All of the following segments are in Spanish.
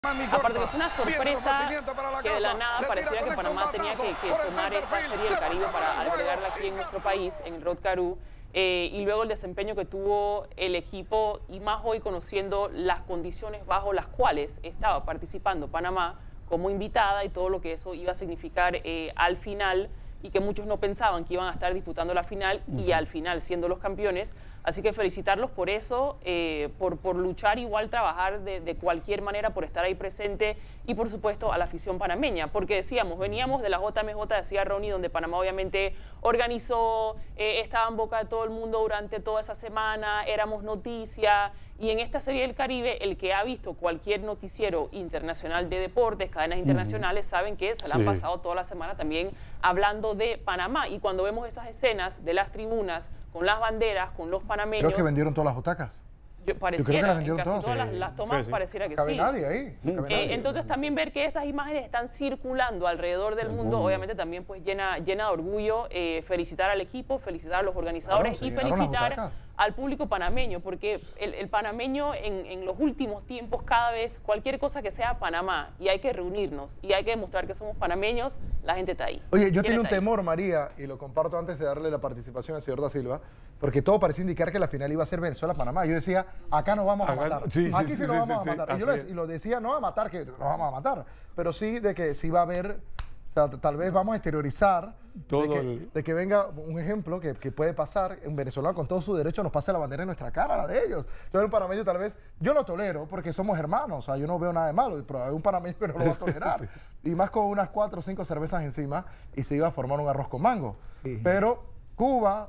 Aparte que fue una sorpresa que de la nada pareciera que Panamá tenía que tomar esa serie del Caribe para albergarla aquí en nuestro país, en el Rod Carew, y luego el desempeño que tuvo el equipo, y más hoy conociendo las condiciones bajo las cuales estaba participando Panamá como invitada y todo lo que eso iba a significar al final, y que muchos no pensaban que iban a estar disputando la final y al final siendo los campeones. Así que felicitarlos por eso, por luchar igual, trabajar de cualquier manera, por estar ahí presente, y por supuesto a la afición panameña, porque decíamos, veníamos de la JMJ, decía Ronnie, donde Panamá obviamente organizó, estaba en boca de todo el mundo durante toda esa semana, éramos noticia, y en esta serie del Caribe, el que ha visto cualquier noticiero internacional de deportes, cadenas internacionales, saben que se la han pasado toda la semana también hablando de Panamá, y cuando vemos esas escenas de las tribunas, con las banderas, con los panameños... Creo que vendieron todas las butacas. Yo creo que las vendieron en casi todas las tomas pareciera que sí. No cabe nadie ahí. Entonces también ver que esas imágenes están circulando alrededor del mundo, obviamente también pues llena de orgullo, felicitar al equipo, felicitar a los organizadores y felicitar al público panameño, porque el panameño en los últimos tiempos cada vez, cualquier cosa que sea Panamá, y hay que reunirnos y hay que demostrar que somos panameños, la gente está ahí. Oye, yo tenía un temor, María, y lo comparto antes de darle la participación al señor Da Silva, porque todo parecía indicar que la final iba a ser Venezuela-Panamá. Yo decía, acá nos vamos a matar. Aquí sí nos vamos a matar. Y lo decía, no a matar, que nos vamos a matar, pero sí de que sí va a haber, o sea, tal vez vamos a exteriorizar de que venga un ejemplo que puede pasar, en Venezuela con todo su derecho nos pase la bandera en nuestra cara, la de ellos. Yo un panameño tal vez, yo lo tolero porque somos hermanos, o sea, yo no veo nada de malo, pero hay un panameño que no lo va a tolerar. Y más con unas 4 o 5 cervezas encima y se iba a formar un arroz con mango. Pero Cuba...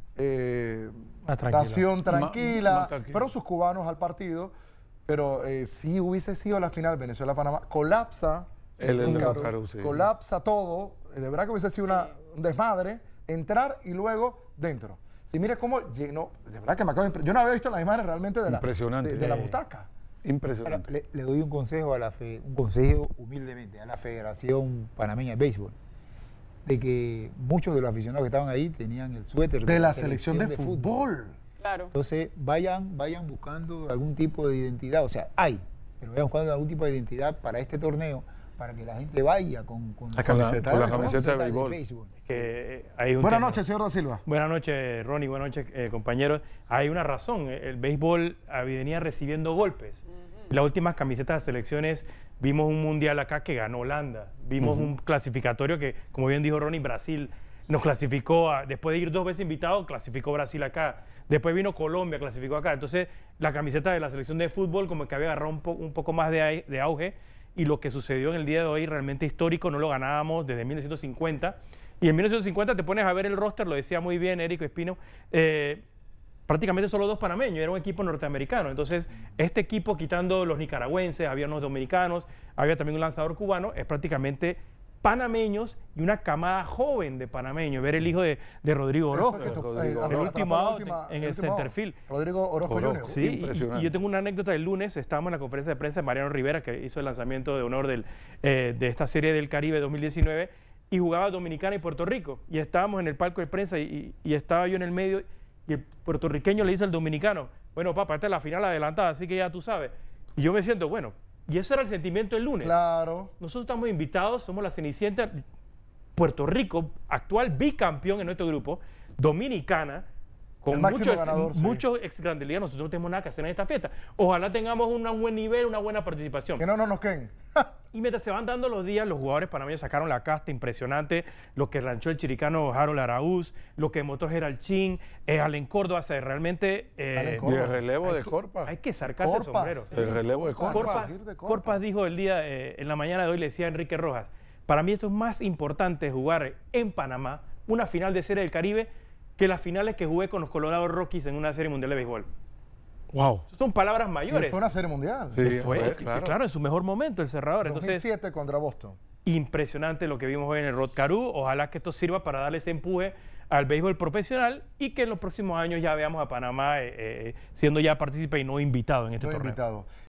nación tranquila, fueron sus cubanos al partido, pero si hubiese sido la final Venezuela-Panamá, colapsa colapsa todo, de verdad que hubiese sido un desmadre, entrar y luego dentro. Si mire cómo llenó, de verdad que me acabo de... Yo no había visto las imágenes realmente de la butaca. Impresionante. Ahora, le doy un consejo a un consejo humildemente a la Federación Panameña de Béisbol, de que muchos de los aficionados que estaban ahí tenían el suéter de la selección de fútbol. Claro. Entonces vayan buscando algún tipo de identidad, o sea, pero vayan buscando algún tipo de identidad para este torneo, para que la gente vaya con la camiseta de béisbol. Buenas noches, señor Da Silva. Buenas noches, Ronnie, buenas noches, compañeros. Hay una razón, el béisbol venía recibiendo golpes. Las últimas camisetas de selecciones, vimos un mundial acá que ganó Holanda, vimos un clasificatorio que, como bien dijo Ronnie, Brasil nos clasificó, después de ir 2 veces invitado, clasificó Brasil acá, después vino Colombia, clasificó acá. Entonces la camiseta de la selección de fútbol como que había agarrado un poco más de auge, y lo que sucedió en el día de hoy realmente histórico, no lo ganábamos desde 1950, y en 1950 te pones a ver el roster, lo decía muy bien Érico Espino, prácticamente solo 2 panameños, era un equipo norteamericano. Entonces, este equipo, quitando los nicaragüenses, había unos dominicanos, había también un lanzador cubano, es prácticamente panameños y una camada joven de panameños. Ver el hijo de Rodrigo Orozco, el último out en el centerfield. Rodrigo Orozco Jr. Sí, y yo tengo una anécdota del lunes, estábamos en la conferencia de prensa de Mariano Rivera, que hizo el lanzamiento de honor de esta serie del Caribe 2019, y jugaba Dominicana y Puerto Rico. Y estábamos en el palco de prensa y estaba yo en el medio, y el puertorriqueño le dice al dominicano, bueno, papá, esta es la final adelantada, así que ya tú sabes. Y yo me siento, bueno, y ese era el sentimiento el lunes. Claro. Nosotros estamos invitados, somos la Cenicienta, Puerto Rico, actual bicampeón en nuestro grupo, Dominicana, con muchos ex grandes ligas. Nosotros no tenemos nada que hacer en esta fiesta. Ojalá tengamos un buen nivel, una buena participación. Que no nos queden. Y mientras se van dando los días, los jugadores panameños sacaron la casta impresionante, lo que ranchó el chiricano Harold Araúz, lo que mostró Gerald Chin, Allen Córdoba, realmente... y el relevo de Corpas. Hay que sacarse el sombrero. El relevo de Corpas. Corpas dijo el día, en la mañana de hoy, le decía a Enrique Rojas, para mí esto es más importante jugar en Panamá, una final de Serie del Caribe, que las finales que jugué con los Colorado Rockies en una Serie Mundial de Béisbol. Wow. Son palabras mayores. Y fue una Serie Mundial. Sí, claro, en su mejor momento el cerrador. 2007 Entonces, contra Boston. Impresionante lo que vimos hoy en el Rod Carew. Ojalá que esto sirva para darle ese empuje al béisbol profesional y que en los próximos años ya veamos a Panamá siendo ya partícipe y no invitado en este torneo.